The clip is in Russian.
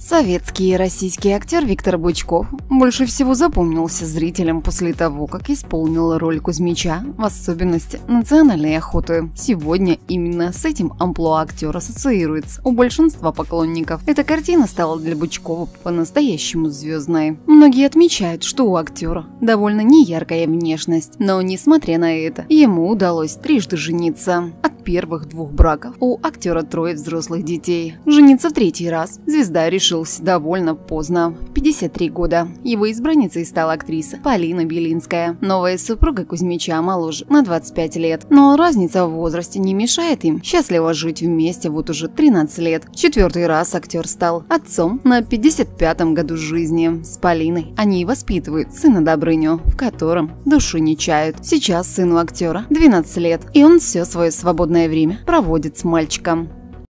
Советский и российский актер Виктор Бычков больше всего запомнился зрителям после того, как исполнил роль Кузьмича, в особенности «Национальной охоты». Сегодня именно с этим амплуа актер ассоциируется у большинства поклонников. Эта картина стала для Бычкова по-настоящему звездной. Многие отмечают, что у актера довольно неяркая внешность, но несмотря на это, ему удалось трижды жениться. От первых двух браков у актера 3 взрослых детей. Жениться в 3-й раз звезда решилась довольно поздно, в 53 года. Его избранницей стала актриса Полина Белинская. Новая супруга Кузьмича моложе на 25 лет. Но разница в возрасте не мешает им счастливо жить вместе вот уже 13 лет. В 4-й раз актер стал отцом на 55-м году жизни. С Полиной они воспитывают сына Добрыню, в котором души не чают. Сейчас сыну актера 12 лет, и он все свое свободное время проводит с мальчиком.